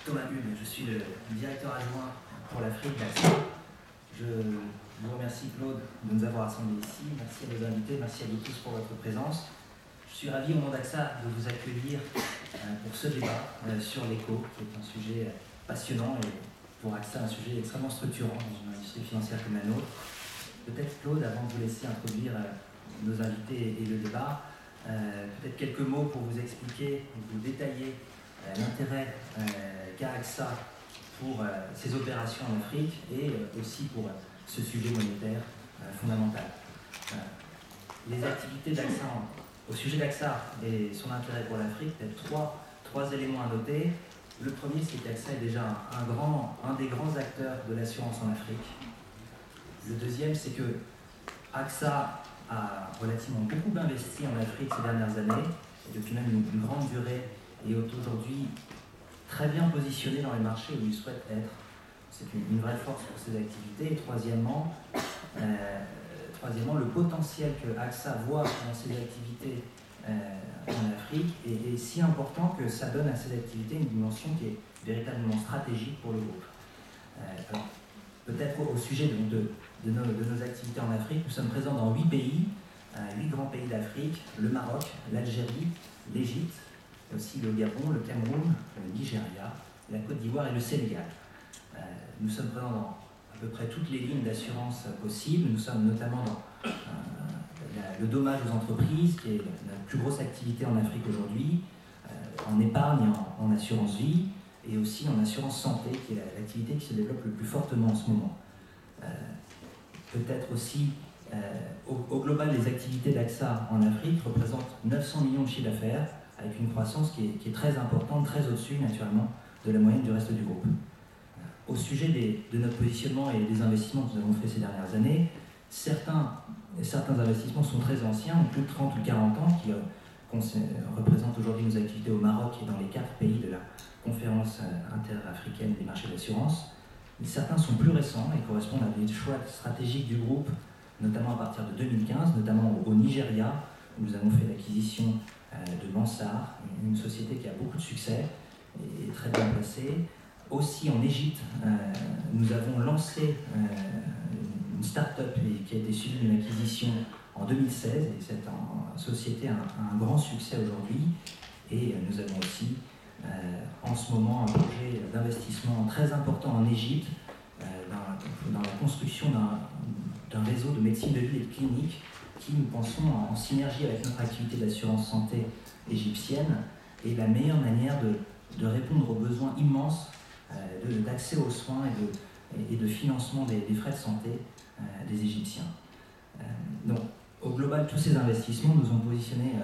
Thomas Hume, je suis le directeur adjoint pour l'Afrique d'AXA. Je vous remercie Claude de nous avoir rassemblés ici, merci à nos invités, merci à vous tous pour votre présence. Je suis ravi au nom d'AXA de vous accueillir pour ce débat sur l'éco, qui est un sujet passionnant et pour AXA un sujet extrêmement structurant dans une industrie financière comme la nôtre. Peut-être Claude, avant de vous laisser introduire nos invités et le débat, peut-être quelques mots pour vous expliquer, vous détailler l'intérêt qu'a AXA pour ses opérations en Afrique et aussi pour ce sujet monétaire fondamental. Les activités d'AXA, au sujet d'AXA et son intérêt pour l'Afrique, peut-être trois éléments à noter. Le premier, c'est qu'AXA est déjà un des grands acteurs de l'assurance en Afrique. Le deuxième, c'est que AXA a relativement beaucoup investi en Afrique ces dernières années, et depuis même une grande durée, et est aujourd'hui très bien positionné dans les marchés où il souhaite être. C'est une vraie force pour ses activités. Et troisièmement, le potentiel que AXA voit dans ses activités en Afrique est si important que ça donne à ces activités une dimension qui est véritablement stratégique pour le groupe. Alors, peut-être au sujet de nos activités en Afrique, nous sommes présents dans 8 pays, 8 grands pays d'Afrique, le Maroc, l'Algérie, l'Égypte, aussi le Gabon, le Cameroun, le Nigeria, la Côte d'Ivoire et le Sénégal. Nous sommes présents dans à peu près toutes les lignes d'assurance possibles. Nous sommes notamment dans le dommage aux entreprises, qui est la plus grosse activité en Afrique aujourd'hui, en épargne et en assurance vie, et aussi en assurance santé, qui est l'activité qui se développe le plus fortement en ce moment. Peut-être aussi, au global, les activités d'AXA en Afrique représentent 900 millions de chiffres d'affaires, avec une croissance qui est très importante, très au-dessus, naturellement, de la moyenne du reste du groupe. Au sujet de notre positionnement et des investissements que nous avons faits ces dernières années, certains investissements sont très anciens, ont plus de 30 ou 40 ans, qui représentent aujourd'hui nos activités au Maroc et dans les 4 pays de la conférence interafricaine des marchés d'assurance. Mais certains sont plus récents et correspondent à des choix stratégiques du groupe, notamment à partir de 2015, notamment au Nigeria, où nous avons fait l'acquisition de Mansart, une société qui a beaucoup de succès et très bien placée. Aussi en Égypte, nous avons lancé une start-up qui a été suivie d'une acquisition en 2016, et cette société a un grand succès aujourd'hui. Et nous avons aussi en ce moment un projet d'investissement très important en Égypte dans la construction d'un réseau de médecine de ville et de clinique qui, nous pensons, en synergie avec notre activité d'assurance santé égyptienne, est la meilleure manière de répondre aux besoins immenses d'accès aux soins et de financement des frais de santé des Égyptiens. Donc, au global, tous ces investissements nous ont positionnés,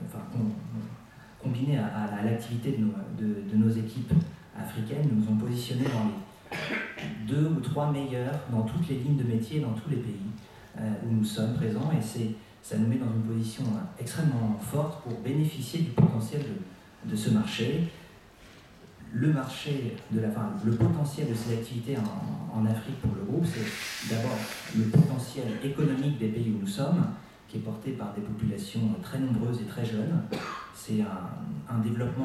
combinés à l'activité de nos équipes africaines, nous ont positionnés dans les 2 ou 3 meilleurs dans toutes les lignes de métier, dans tous les pays où nous sommes présents, et ça nous met dans une position extrêmement forte pour bénéficier du potentiel de ce marché. Le potentiel de ces activités en Afrique pour le groupe, c'est d'abord le potentiel économique des pays où nous sommes, qui est porté par des populations très nombreuses et très jeunes. C'est un développement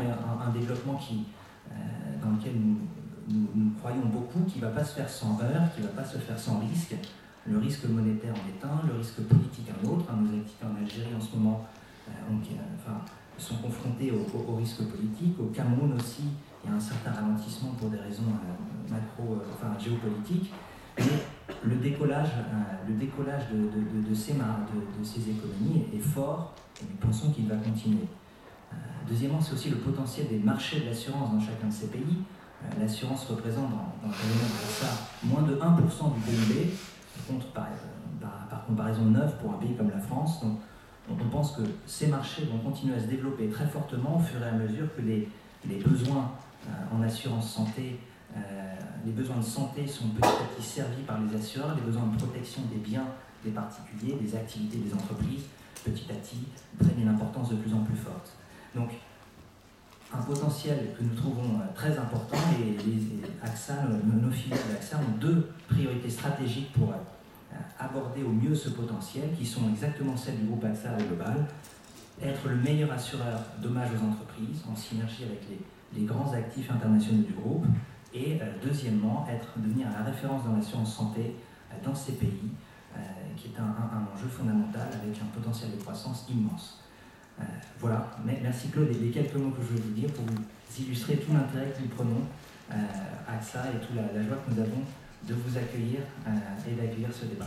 dans lequel nous croyons beaucoup, qui ne va pas se faire sans heurts, qui ne va pas se faire sans risque. Le risque monétaire en est un, le risque politique un autre. Nos activités en Algérie en ce moment sont confrontées au risque politique. Au Cameroun aussi, il y a un certain ralentissement pour des raisons géopolitiques. Et le décollage de ces économies est fort, et nous pensons qu'il va continuer. Deuxièmement, c'est aussi le potentiel des marchés de l'assurance dans chacun de ces pays. L'assurance représente dans le périmètre de ça moins de 1% du PIB, contre par comparaison 9 pour un pays comme la France. Donc on pense que ces marchés vont continuer à se développer très fortement au fur et à mesure que les besoins en assurance santé, les besoins de santé sont petit à petit servis par les assureurs, les besoins de protection des biens des particuliers, des activités des entreprises, petit à petit prennent une importance de plus en plus forte. Donc, un potentiel que nous trouvons très important, et nos filiales d'AXA ont 2 priorités stratégiques pour aborder au mieux ce potentiel, qui sont exactement celles du groupe AXA au global. Être le meilleur assureur dommages aux entreprises, en synergie avec les grands actifs internationaux du groupe, et deuxièmement, devenir la référence dans l'assurance santé dans ces pays, qui est un enjeu fondamental avec un potentiel de croissance immense. Voilà, merci Claude, et les quelques mots que je voulais vous dire pour vous illustrer tout l'intérêt que nous prenons à AXA et toute la joie que nous avons de vous accueillir et d'accueillir ce débat.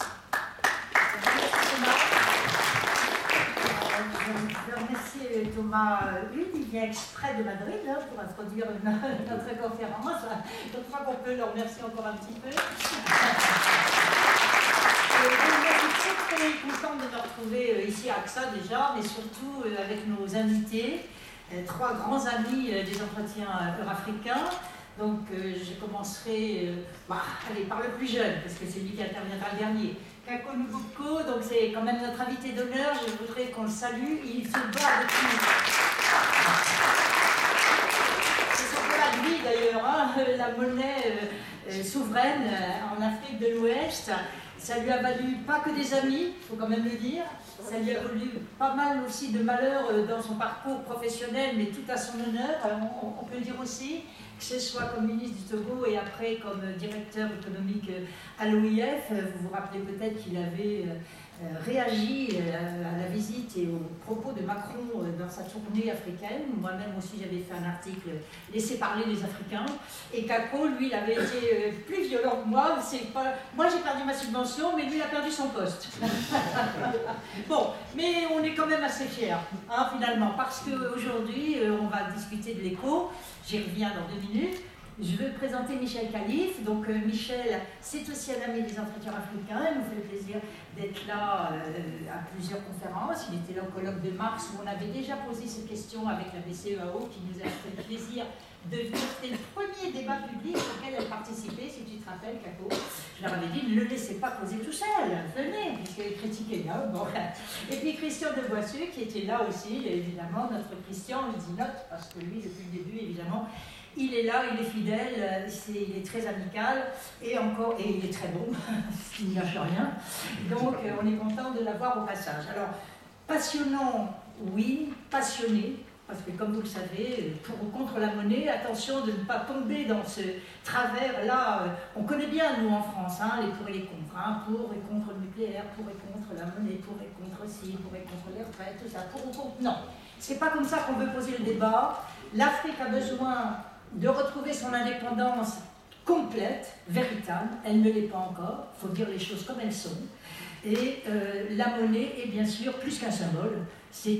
Je remercie Thomas Hude, il vient exprès de Madrid pour introduire notre conférence. Je crois qu'on peut le remercier encore un petit peu. Je suis très contente de me retrouver ici à AXA déjà, mais surtout avec nos invités, trois grands amis des entretiens eurafricains. Donc je commencerai par le plus jeune, parce que c'est lui qui interviendra le dernier. Kako Nuboko, donc c'est quand même notre invité d'honneur, je voudrais qu'on le salue. Il se bat depuis. C'est son plat de vie d'ailleurs, hein, la monnaie souveraine en Afrique de l'Ouest. Ça lui a valu pas que des amis, il faut quand même le dire. Ça lui a valu pas mal aussi de malheurs dans son parcours professionnel, mais tout à son honneur, on peut le dire aussi. Que ce soit comme ministre du Togo et après comme directeur économique à l'OIF, vous vous rappelez peut-être qu'il avait réagi à la visite et aux propos de Macron dans sa tournée africaine. Moi-même aussi j'avais fait un article « Laissez parler les Africains » et Kako, lui, il avait été plus violent que moi. Moi j'ai perdu ma subvention, mais lui il a perdu son poste. Bon, mais on est quand même assez fiers, hein, finalement, parce qu'aujourd'hui on va discuter de l'éco. J'y reviens dans 2 minutes. Je veux présenter Michel Khalif. Donc Michel, c'est aussi un ami des entretiens africains. Il nous fait le plaisir d'être là à plusieurs conférences. Il était là au colloque de mars où on avait déjà posé ces questions avec la BCEAO qui nous a fait le plaisir de venir. C'était le premier débat public auquel elle participait, si tu te rappelles, Kako. Je leur avais dit, ne le laissez pas poser tout seul, venez, puisqu'elle critiquait là. Bon. Et puis Christian de Boisseux qui était là aussi, évidemment, notre Christian, on le dit note, parce que lui, depuis le début, évidemment, il est là, il est fidèle, il est très amical et il est très bon, ce qui n'y gâche rien. Donc on est content de l'avoir au passage. Alors, passionnant, oui, passionné, parce que comme vous le savez, pour ou contre la monnaie, attention de ne pas tomber dans ce travers-là. On connaît bien, nous, en France, hein, les pour et les contre. Hein, pour et contre le nucléaire, pour et contre la monnaie, pour et contre ci, pour et contre les retraites, tout ça, pour ou contre. Non, c'est pas comme ça qu'on veut poser le débat. L'Afrique a besoin de retrouver son indépendance complète, véritable. Elle ne l'est pas encore, il faut dire les choses comme elles sont. Et la monnaie est bien sûr plus qu'un symbole, c'est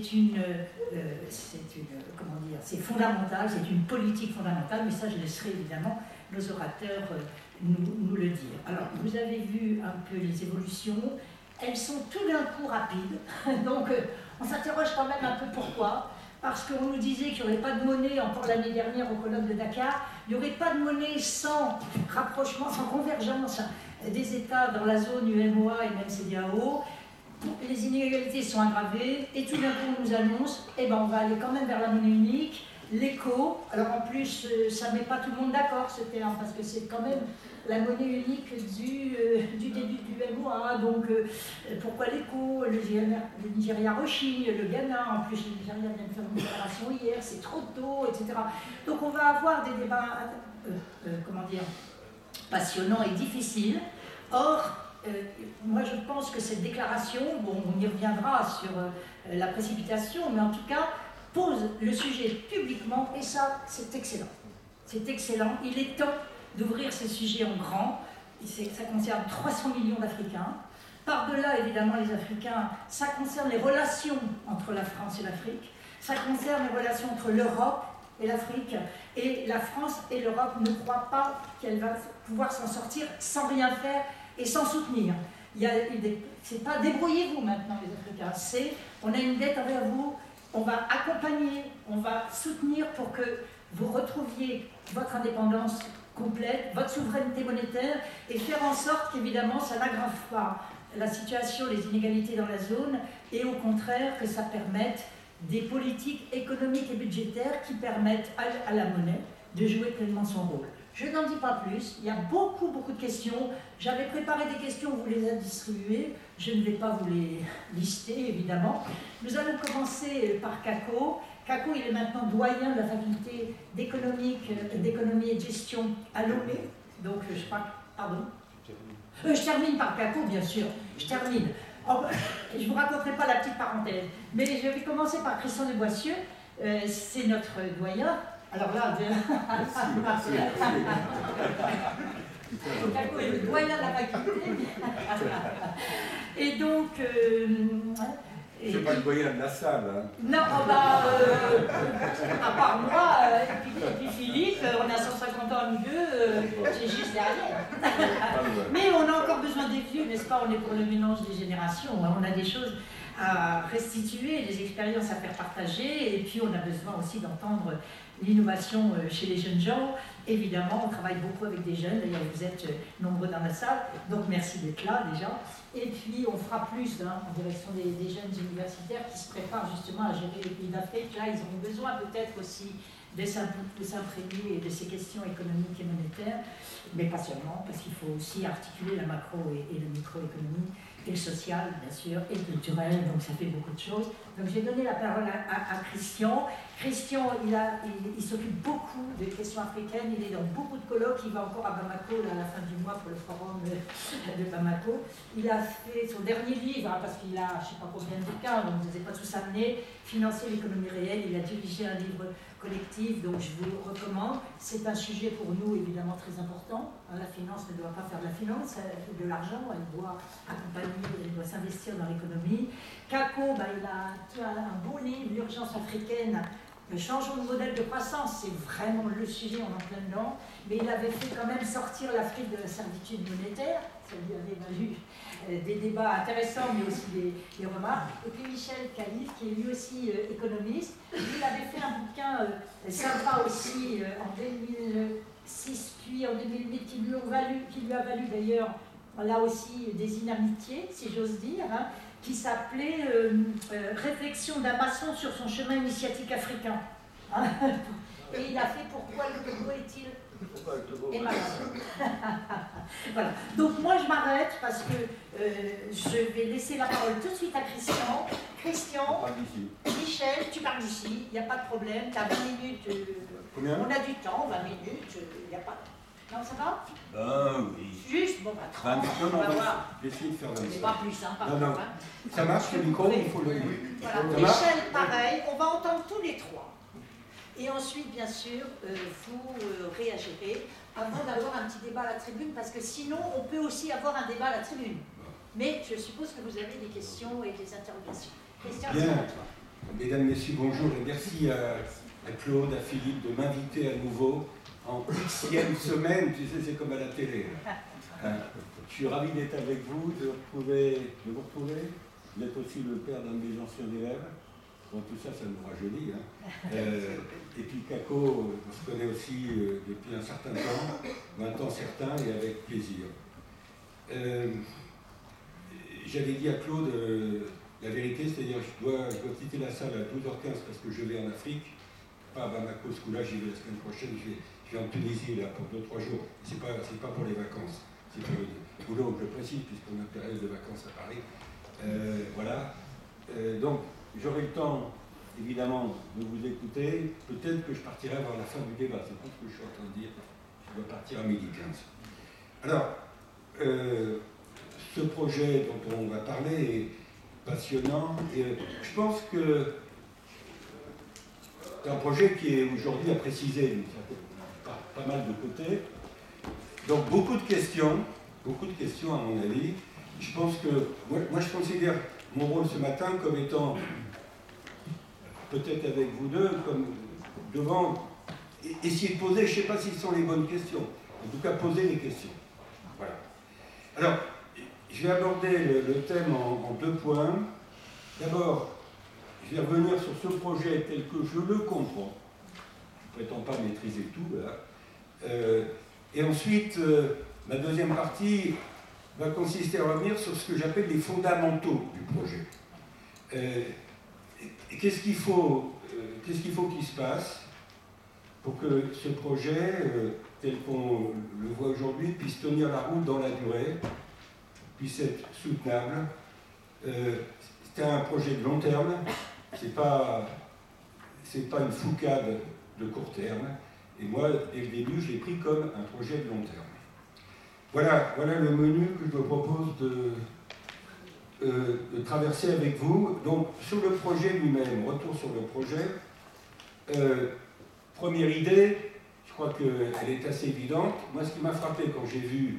fondamental, c'est une politique fondamentale, mais ça je laisserai évidemment nos orateurs nous le dire. Alors vous avez vu un peu les évolutions, elles sont tout d'un coup rapides, donc on s'interroge quand même un peu pourquoi. Parce qu'on nous disait qu'il n'y aurait pas de monnaie, encore l'année dernière au colloque de Dakar, il n'y aurait pas de monnaie sans rapprochement, sans convergence des États dans la zone UEMOA et même CEDEAO. Les inégalités sont aggravées et tout d'un coup on nous annonce, on va aller quand même vers la monnaie unique, l'éco. Alors en plus, ça ne met pas tout le monde d'accord ce terme, parce que c'est quand même la monnaie unique du début du UEMOA. Donc pourquoi l'éco? Le Nigeria rechigne, le Ghana, en plus le Nigeria vient de faire une déclaration hier, c'est trop tôt, etc. Donc on va avoir des débats, passionnants et difficiles. Or, moi je pense que cette déclaration, on y reviendra sur la précipitation, mais en tout cas, pose le sujet publiquement, et ça, c'est excellent. C'est excellent. Il est temps d'ouvrir ce sujet en grand. Ça concerne 300 millions d'Africains. Par-delà, évidemment, les Africains, ça concerne les relations entre la France et l'Afrique. Ça concerne les relations entre l'Europe et l'Afrique. Et la France et l'Europe ne croient pas qu'elle va pouvoir s'en sortir sans rien faire et sans soutenir. C'est pas débrouillez-vous maintenant, les Africains. C'est on a une dette envers vous. On va accompagner, on va soutenir pour que vous retrouviez votre indépendance complète, votre souveraineté monétaire et faire en sorte qu'évidemment ça n'aggrave pas la situation, les inégalités dans la zone et au contraire que ça permette des politiques économiques et budgétaires qui permettent à la monnaie de jouer pleinement son rôle. Je n'en dis pas plus, il y a beaucoup de questions. J'avais préparé des questions, on vous les a distribuées. Je ne vais pas vous les lister, évidemment. Nous allons commencer par Kako. Kako, il est maintenant doyen de la faculté d'économie et de gestion à Lomé. Donc, je crois. Pardon. Je termine par Kako, bien sûr. Je termine. Oh, je ne vous raconterai pas la petite parenthèse. Mais je vais commencer par Christian de Boissieu. C'est notre doyen. Alors là, Kako est le doyen de la faculté. Et donc. C'est pas le doyen de la salle. Hein. Non, à part moi, et puis Philippe, on a 150 ans nous deux, c'est juste derrière. Mais on a encore besoin des vieux, n'est-ce pas? On est pour le mélange des générations. On a des choses à restituer, des expériences à faire partager, et puis on a besoin aussi d'entendre l'innovation chez les jeunes gens. Évidemment, on travaille beaucoup avec des jeunes, d'ailleurs vous êtes nombreux dans la salle, donc merci d'être là déjà. Et puis on fera plus en direction des jeunes universitaires qui se préparent justement à gérer les pays d'Afrique. Là, ils auront besoin peut-être aussi de s'imprégner de ces questions économiques et monétaires, mais pas seulement, parce qu'il faut aussi articuler la macro et la microéconomie, et le social, bien sûr, et le culturel, donc ça fait beaucoup de choses. Donc je vais donner la parole à Christian. Christian, il s'occupe beaucoup des questions africaines, il est dans beaucoup de colloques, il va encore à Bamako là, à la fin du mois pour le forum de Bamako. Il a fait son dernier livre, parce qu'il a, je ne sais pas combien de bouquins, donc je ne les ai pas tous amenés, Financer l'économie réelle, il a dirigé un livre collectif, donc je vous le recommande. C'est un sujet pour nous évidemment très important. La finance ne doit pas faire de la finance, de l'argent, elle doit accompagner, elle doit s'investir dans l'économie. Kako, il a un beau livre, L'urgence africaine, le changement de modèle de croissance, c'est vraiment le sujet, on est en plein dedans. Mais il avait fait quand même sortir l'Afrique de la servitude monétaire, ça lui avait valu des débats intéressants, mais aussi des remarques. Et puis Michel Khalif, qui est lui aussi économiste, il avait fait un bouquin sympa aussi en 2006, puis en 2008, qui lui a valu d'ailleurs, là aussi, des inamitiés, si j'ose dire, qui s'appelait Réflexion d'un maçon sur son chemin initiatique africain. Et il a fait Pourquoi le Togo est-il voilà. Donc moi je m'arrête parce que je vais laisser la parole tout de suite à Christian. Christian, Michel, tu parles d'ici, il n'y a pas de problème, tu as 20 minutes. On a du temps, 20 minutes, il n'y a pas. Non, ça va? Oui. Juste, 30, on va voir. J'essaie de faire comme ça. Pas plus, pas non. Ça marche le micro, il faut le. Voilà. Michel, pareil, on va entendre tous les trois. Et ensuite, bien sûr, vous réagirez avant d'avoir un petit débat à la tribune, parce que sinon, on peut aussi avoir un débat à la tribune. Mais je suppose que vous avez des questions et des interrogations. Christian, c'est à toi. Mesdames, Messieurs, bonjour, et merci à Claude, à Philippe de m'inviter à nouveau en Xème semaine, tu sais, c'est comme à la télé. Je suis ravi d'être avec vous, de vous retrouver. Vous êtes aussi le père d'un de mes anciens élèves. Bon, tout ça, ça nous rajeunit. Et puis Kako, on se connaît aussi depuis un certain temps, maintenant certain, et avec plaisir. J'avais dit à Claude la vérité, c'est-à-dire je dois quitter la salle à 12h15 parce que je vais en Afrique, pas à Bamako, ce coup-là, j'y vais la semaine prochaine, je vais en Tunisie là, pour 2-3 jours. C'est pas pour les vacances, c'est pour le boulot, je précise, puisqu'on a une période de vacances à Paris. Voilà. Donc, j'aurai le temps, évidemment, de vous écouter. Peut-être que je partirai vers la fin du débat. C'est pas ce que je suis en train de dire. Je dois partir à 12h15. Alors, ce projet dont on va parler est passionnant. Et je pense que c'est un projet qui est aujourd'hui à préciser pas mal de côtés. Donc, beaucoup de questions à mon avis. Je pense que, moi je considère mon rôle ce matin comme étant, peut-être avec vous deux, comme devant, essayer de poser, je ne sais pas si ce sont les bonnes questions, en tout cas poser les questions. Voilà. Alors, je vais aborder le thème en 2 points. D'abord, je vais revenir sur ce projet tel que je le comprends. Je ne prétends pas maîtriser tout, là. Et ensuite, ma deuxième partie va consister à revenir sur ce que j'appelle les fondamentaux du projet. Qu'est-ce qu'il faut qu'il se passe pour que ce projet, tel qu'on le voit aujourd'hui, puisse tenir la route dans la durée, puisse être soutenable. C'est un projet de long terme, c'est pas c'est pas une foucade de court terme. Et moi, dès le début, je l'ai pris comme un projet de long terme. Voilà le menu que je me propose de traverser avec vous. Donc, sur le projet lui-même, retour sur le projet. Première idée, je crois qu'elle est assez évidente. Moi, ce qui m'a frappé quand j'ai vu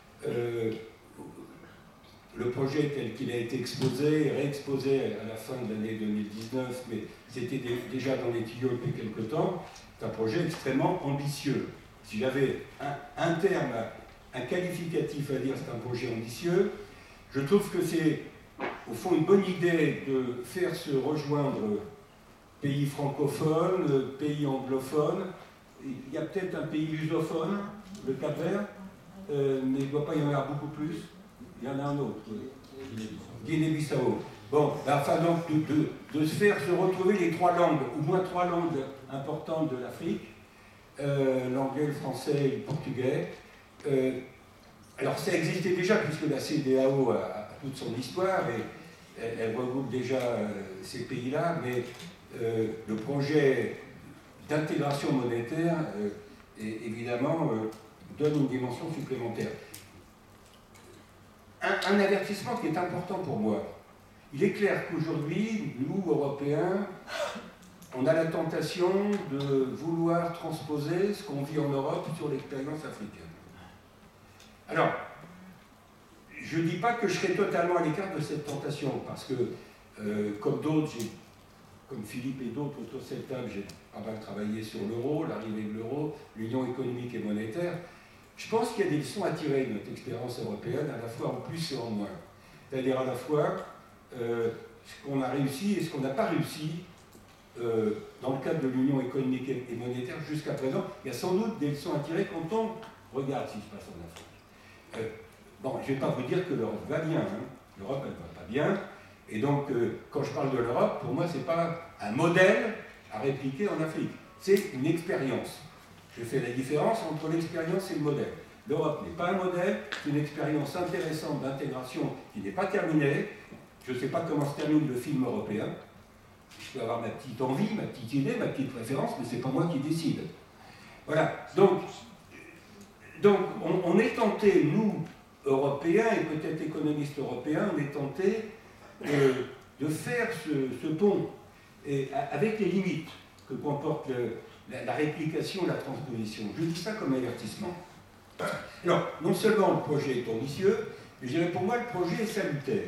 le projet tel qu'il a été exposé, réexposé à la fin de l'année 2019, mais c'était déjà dans les tuyaux depuis quelque temps, c'est un projet extrêmement ambitieux. Si j'avais un terme, un qualificatif à dire, c'est un projet ambitieux, je trouve que c'est au fond une bonne idée de faire se rejoindre pays francophones, pays anglophones. Il y a peut-être un pays lusophone, le Cap-Vert, mais il ne doit pas y en avoir beaucoup plus. Il y en a un autre, Guinée-Bissau. Bon, enfin donc de se faire se retrouver les trois langues, au moins trois langues importantes de l'Afrique, l'anglais, le français et le portugais. Alors ça existait déjà puisque la CEDEAO a toute son histoire et elle regroupe déjà ces pays-là, mais le projet d'intégration monétaire évidemment donne une dimension supplémentaire. Un avertissement qui est important pour moi. Il est clair qu'aujourd'hui, nous, Européens, on a la tentation de vouloir transposer ce qu'on vit en Europe sur l'expérience africaine. Alors, je ne dis pas que je serai totalement à l'écart de cette tentation, parce que, comme d'autres, comme Philippe et d'autres autour de cette table, j'ai pas mal travaillé sur l'euro, l'arrivée de l'euro, l'union économique et monétaire. Je pense qu'il y a des leçons à tirer de notre expérience européenne, à la fois en plus et en moins. C'est-à-dire à la fois ce qu'on a réussi et ce qu'on n'a pas réussi dans le cadre de l'union économique et monétaire jusqu'à présent. Il y a sans doute des leçons à tirer quand on regarde ce qui se passe en Afrique. Bon, je ne vais pas vous dire que l'Europe va bien. Hein. L'Europe, elle ne va pas bien. Et donc, quand je parle de l'Europe, pour moi, ce n'est pas un modèle à répliquer en Afrique. C'est une expérience. Je fais la différence entre l'expérience et le modèle. L'Europe n'est pas un modèle, c'est une expérience intéressante d'intégration qui n'est pas terminée. Je ne sais pas comment se termine le film européen. Je peux avoir ma petite envie, ma petite idée, ma petite préférence, mais ce n'est pas moi qui décide. Voilà. Donc on est tenté, nous, Européens, et peut-être économistes européens, on est tenté de faire ce pont, et avec les limites que comporte la réplication, la transposition. Je dis ça comme avertissement. Alors, non seulement le projet est ambitieux, mais je dirais pour moi le projet est salutaire.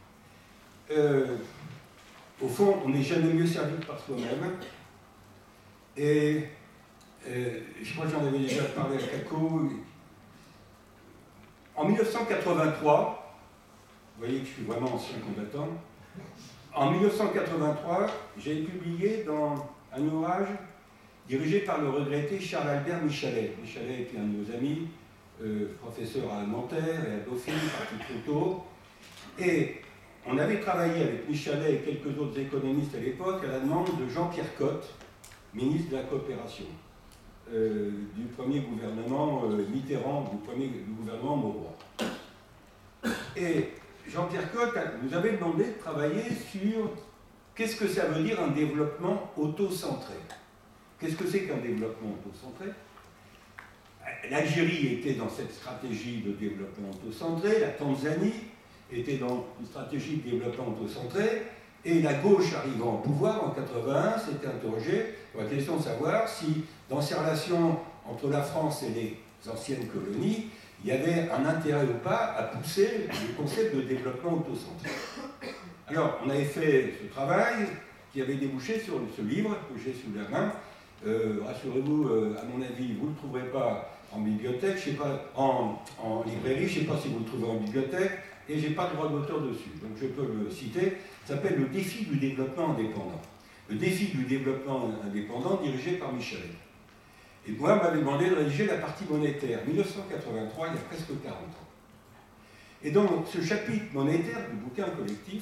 Au fond, on n'est jamais mieux servi que par soi-même. Et je crois que j'en avais déjà parlé à Caco. En 1983, vous voyez que je suis vraiment ancien combattant, en 1983, j'ai publié dans un ouvrage dirigé par le regretté Charles-Albert Michalet. Michalet était un de nos amis, professeur à Nanterre et à Dauphine, parti trop tôt. Et on avait travaillé avec Michalet et quelques autres économistes à l'époque à la demande de Jean-Pierre Cotte, ministre de la Coopération, du premier gouvernement Mitterrand, du gouvernement Mauroy. Et Jean-Pierre Cotte nous avait demandé de travailler sur qu'est-ce que ça veut dire un développement auto-centré. Qu'est-ce que c'est qu'un développement auto-centré? L'Algérie était dans cette stratégie de développement auto-centré, la Tanzanie était dans une stratégie de développement auto-centré, et la gauche arrivant au pouvoir en 1981 s'était interrogée sur la question de savoir si, dans ces relations entre la France et les anciennes colonies, il y avait un intérêt ou pas à pousser le concept de développement auto-centré. Alors, on avait fait ce travail qui avait débouché sur ce livre que j'ai sous la main. Rassurez-vous, à mon avis, vous ne le trouverez pas en bibliothèque, je sais pas, en librairie, je ne sais pas si vous le trouvez en bibliothèque, et je n'ai pas de droit d'auteur dessus, donc je peux le citer. Ça s'appelle Le défi du développement indépendant. Le défi du développement indépendant dirigé par Michalet. Et moi, on m'avait demandé de rédiger la partie monétaire, 1983, il y a presque 40 ans. Et dans ce chapitre monétaire du bouquin collectif,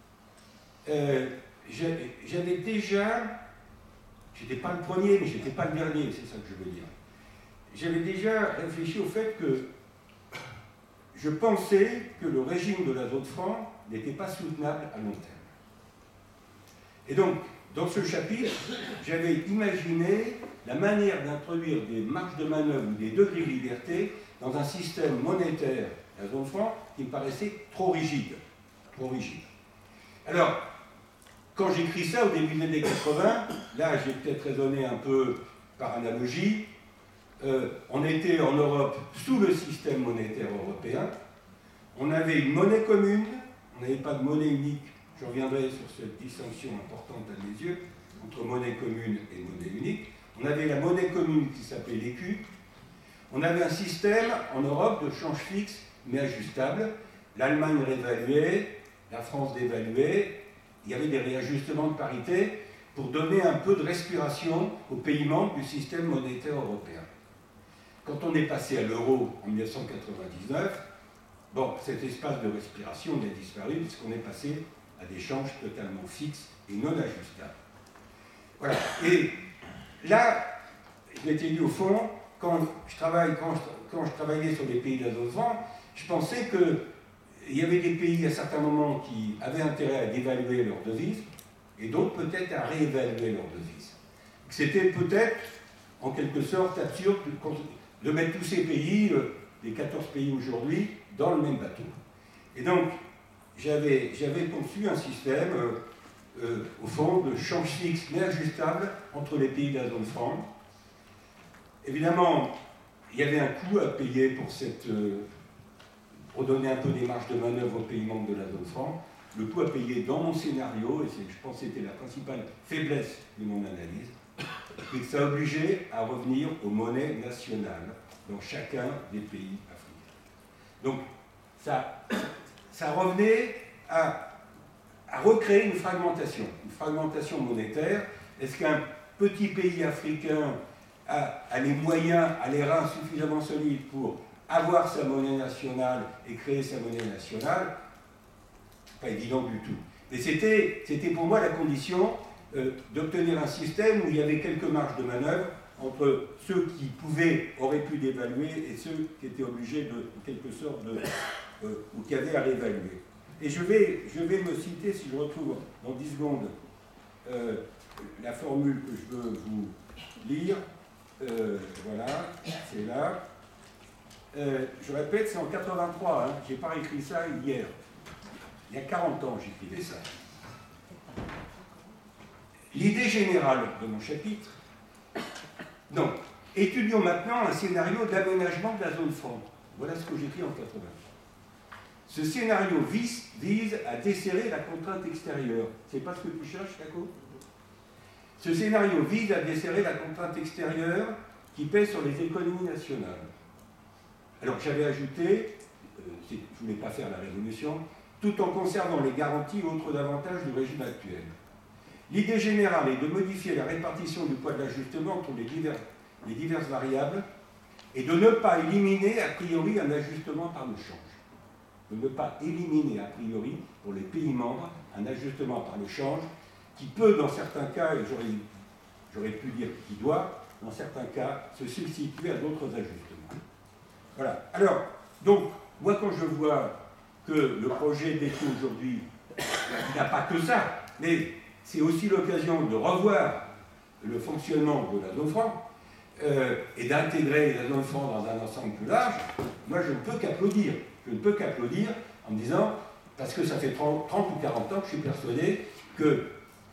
j'avais déjà, j'étais pas le premier, mais j'étais pas le dernier, c'est ça que je veux dire. J'avais déjà réfléchi au fait que je pensais que le régime de la zone franc n'était pas soutenable à long terme. Et donc, dans ce chapitre, j'avais imaginé la manière d'introduire des marges de manœuvre ou des degrés de liberté dans un système monétaire, la zone franc, qui me paraissait trop rigide. Trop rigide. Alors, quand j'écris ça au début des années 80, là j'ai peut-être raisonné un peu par analogie, on était en Europe sous le système monétaire européen, on avait une monnaie commune, on n'avait pas de monnaie unique, je reviendrai sur cette distinction importante à mes yeux, entre monnaie commune et monnaie unique. On avait la monnaie commune qui s'appelait l'écu, on avait un système en Europe de change fixe mais ajustable, l'Allemagne réévaluait, la France dévaluait, il y avait des réajustements de parité pour donner un peu de respiration aux pays membres du système monétaire européen. Quand on est passé à l'euro en 1999, bon, cet espace de respiration il a disparu puisqu'on est passé à des changes totalement fixes et non ajustables. Voilà. Et là, je m'étais dit au fond, quand je travaillais sur les pays de la zone franc, je pensais qu'il y avait des pays à certains moments qui avaient intérêt à dévaluer leur devise et d'autres peut-être à réévaluer leur devise. C'était peut-être en quelque sorte absurde de mettre tous ces pays, les 14 pays aujourd'hui, dans le même bateau. Et donc, j'avais conçu un système, au fond, de change fixe mais ajustable entre les pays de la zone franc. Évidemment, il y avait un coût à payer pour donner un peu des marges de manœuvre aux pays membres de la zone franc. Le coût à payer dans mon scénario, et je pense que c'était la principale faiblesse de mon analyse, c'est que ça obligeait à revenir aux monnaies nationales dans chacun des pays africains. Donc, ça revenait à recréer une fragmentation monétaire. Est-ce qu'un petit pays africain a les moyens, a les reins suffisamment solides pour avoir sa monnaie nationale et créer sa monnaie nationale? Pas évident du tout. Et c'était pour moi la condition d'obtenir un système où il y avait quelques marges de manœuvre entre ceux qui auraient pu dévaluer et ceux qui étaient obligés de quelque sorte ou qui avaient à réévaluer. Et je vais me citer, si je retrouve dans 10 secondes la formule que je veux vous lire. Voilà, c'est là. Je répète, c'est en 83, hein, je n'ai pas écrit ça hier. Il y a 40 ans, j'écrivais ça. L'idée générale de mon chapitre, donc, étudions maintenant un scénario d'aménagement de la zone franc. Voilà ce que j'écris en 80. Ce scénario vise à desserrer la contrainte extérieure. C'est pas ce que tu cherches, Kako ? Ce scénario vise à desserrer la contrainte extérieure qui pèse sur les économies nationales. Alors j'avais ajouté, je ne voulais pas faire la révolution, tout en conservant les garanties et autres avantages du régime actuel. L'idée générale est de modifier la répartition du poids de l'ajustement entre les diverses variables et de ne pas éliminer a priori un ajustement par le change. De ne pas éliminer a priori pour les pays membres un ajustement par le change qui peut dans certains cas, et j'aurais pu dire qui doit, dans certains cas, se substituer à d'autres ajustements. Voilà. Alors, donc, moi quand je vois que le projet d'écho aujourd'hui n'a pas que ça, mais c'est aussi l'occasion de revoir le fonctionnement de la zone franc et d'intégrer la zone franc dans un ensemble plus large, moi je ne peux qu'applaudir. Je ne peux qu'applaudir en me disant, parce que ça fait 30 ou 40 ans que je suis persuadé que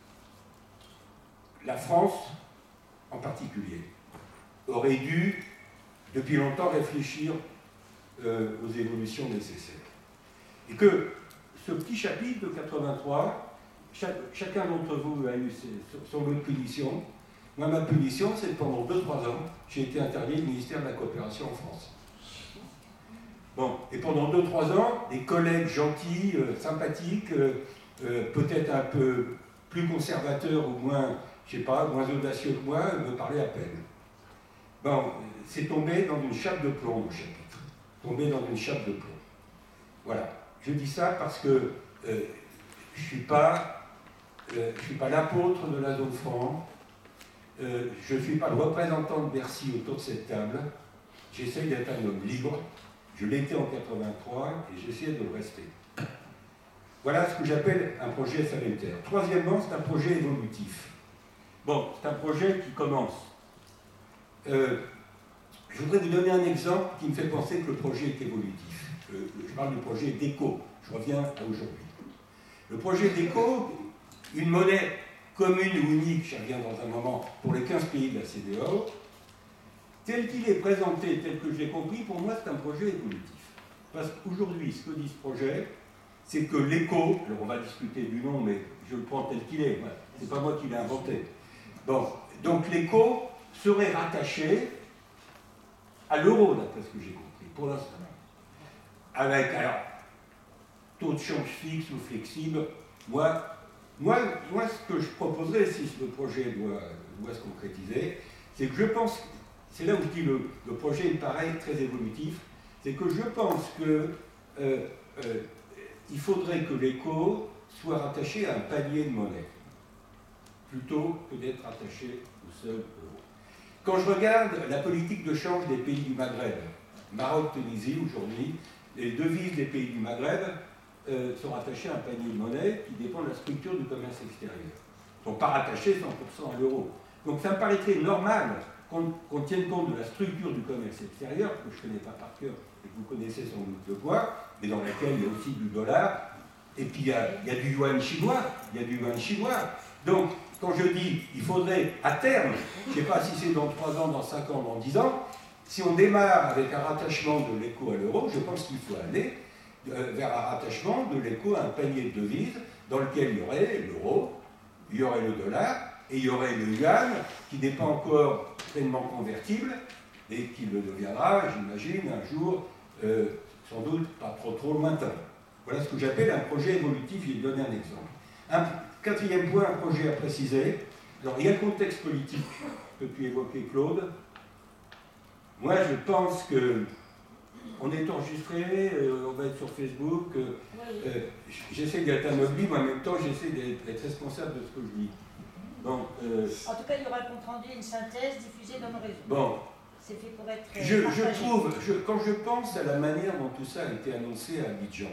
la France, en particulier, aurait dû, depuis longtemps, réfléchir aux évolutions nécessaires. Et que ce petit chapitre de 83, chacun d'entre vous a eu son lot de punition. Moi, ma punition, c'est que pendant 2-3 ans, j'ai été interdit du ministère de la Coopération en France. Bon, et pendant 2-3 ans, des collègues gentils, sympathiques, peut-être un peu plus conservateurs ou moins, je sais pas, moins audacieux que moi, me parlaient à peine. Bon, c'est tombé dans une chape de plomb, mon chapitre. Tombé dans une chape de plomb. Voilà. Je dis ça parce que je ne suis pas l'apôtre de la zone franc, je ne suis pas le représentant de Bercy autour de cette table, j'essaye d'être un homme libre, je l'étais en 83 et j'essaie de le rester. Voilà ce que j'appelle un projet salutaire. Troisièmement, c'est un projet évolutif. Bon, c'est un projet qui commence. Je voudrais vous donner un exemple qui me fait penser que le projet est évolutif. Je parle du projet DECO. Je reviens à aujourd'hui. Le projet DECO, une monnaie commune ou unique, j'y reviens dans un moment, pour les 15 pays de la CEDEAO, tel qu'il est présenté, tel que je l'ai compris, pour moi c'est un projet évolutif. Parce qu'aujourd'hui, ce que dit ce projet, c'est que l'éco, alors on va discuter du nom, mais je le prends tel qu'il est, c'est pas moi qui l'ai inventé. Bon, donc l'éco serait rattaché à l'euro, d'après ce que j'ai compris, pour l'instant. Avec, alors, taux de change fixe ou flexible, moi, ce que je proposerais, si le projet doit se concrétiser, c'est que je pense, c'est là où je dis le projet me paraît très évolutif, c'est que je pense que il faudrait que l'éco soit rattaché à un panier de monnaie, plutôt que d'être rattaché au seul euro. Quand je regarde la politique de change des pays du Maghreb, Maroc, Tunisie, aujourd'hui, les devises des pays du Maghreb sont rattachées à un panier de monnaie qui dépend de la structure du commerce extérieur. Ils ne sont pas rattachés 100% à l'euro. Donc ça me paraîtrait normal qu'on tienne compte de la structure du commerce extérieur, que je ne connais pas par cœur et que vous connaissez sans doute le poids, mais dans laquelle il y a aussi du dollar, et puis il y a du yuan chinois, Donc, quand je dis il faudrait à terme, je ne sais pas si c'est dans 3 ans, dans 5 ans, dans 10 ans, si on démarre avec un rattachement de l'éco à l'euro, je pense qu'il faut aller vers un rattachement de l'éco à un panier de devises dans lequel il y aurait l'euro, il y aurait le dollar, et il y aurait le yuan qui n'est pas encore pleinement convertible et qui le deviendra, j'imagine, un jour, sans doute pas trop lointain. Voilà ce que j'appelle un projet évolutif, je vais donner un exemple. Un quatrième point, un projet à préciser. Alors, il y a le contexte politique que peut évoquer Claude. Moi, je pense que on est enregistré, on va être sur Facebook. J'essaie d'être anonyme, mais en même temps, j'essaie d'être responsable de ce que je dis. Donc, en tout cas, il y aura un compte rendu, une synthèse diffusée dans nos réseaux. Bon. C'est fait pour être je trouve, quand je pense à la manière dont tout ça a été annoncé à Abidjan,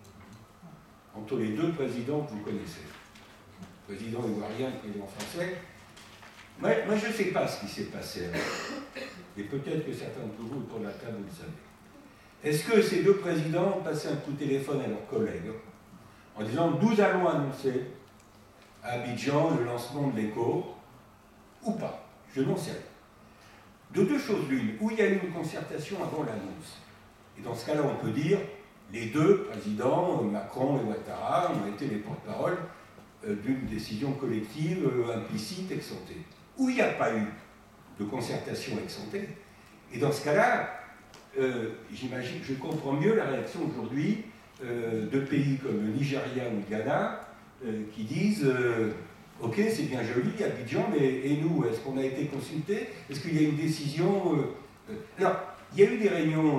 entre les deux présidents que vous connaissez, le président ivoirien et le président français, moi je ne sais pas ce qui s'est passé avec. Et peut-être que certains d'entre vous autour de la table, vous le savez. Est-ce que ces deux présidents ont passé un coup de téléphone à leurs collègues en disant nous allons annoncer à Abidjan le lancement de l'éco, ou pas? Je n'en sais rien. De deux choses l'une, où il y a eu une concertation avant l'annonce. Et dans ce cas-là, on peut dire les deux présidents, Macron et Ouattara, ont été les porte-parole d'une décision collective implicite ex ante. Où il n'y a pas eu de concertation ex ante. Et dans ce cas-là, j'imagine, je comprends mieux la réaction aujourd'hui de pays comme le Nigeria ou le Ghana qui disent ok, c'est bien joli, Abidjan, mais et nous, est-ce qu'on a été consultés? Est-ce qu'il y a une décision Alors, il y a eu des réunions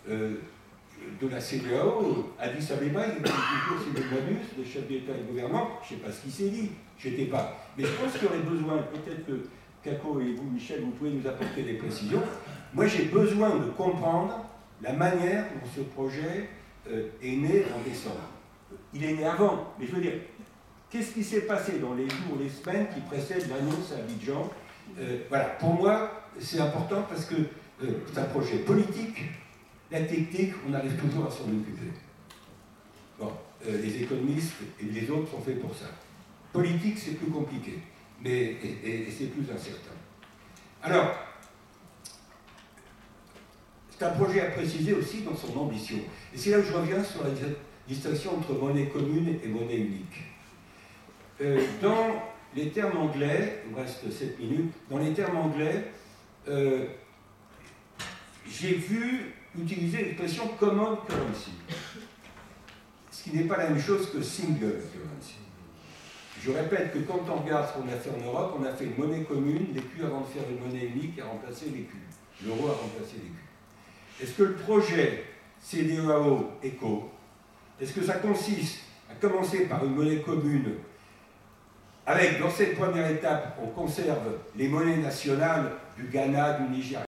de la CEDEAO, Addis Abeba, il y a eu toujours ces bonus, les chefs d'État et de gouvernement, je ne sais pas ce qui s'est dit, je n'étais pas. Mais je pense qu'il y aurait besoin, peut-être que Kako et vous, Michel, vous pouvez nous apporter des précisions. Moi, j'ai besoin de comprendre la manière dont ce projet est né en décembre. Il est né avant, mais je veux dire, qu'est-ce qui s'est passé dans les jours, les semaines qui précèdent l'annonce à Abidjan? Voilà, pour moi, c'est important parce que c'est un projet politique. La technique, on arrive toujours à s'en occuper. Bon, les économistes et les autres sont faits pour ça. Politique, c'est plus compliqué, mais et c'est plus incertain. Alors, c'est un projet à préciser aussi dans son ambition. Et c'est là où je reviens sur la distinction entre monnaie commune et monnaie unique. Dans les termes anglais, il me reste 7 minutes, dans les termes anglais, j'ai vu utiliser l'expression common currency, ce qui n'est pas la même chose que single currency. Je répète que quand on regarde ce qu'on a fait en Europe, on a fait une monnaie commune, l'écu avant de faire une monnaie unique a remplacé l'écu. L'euro a remplacé l'écu. Est-ce que le projet CEDEAO ECO, est-ce que ça consiste à commencer par une monnaie commune avec, dans cette première étape, on conserve les monnaies nationales du Ghana, du Nigeria,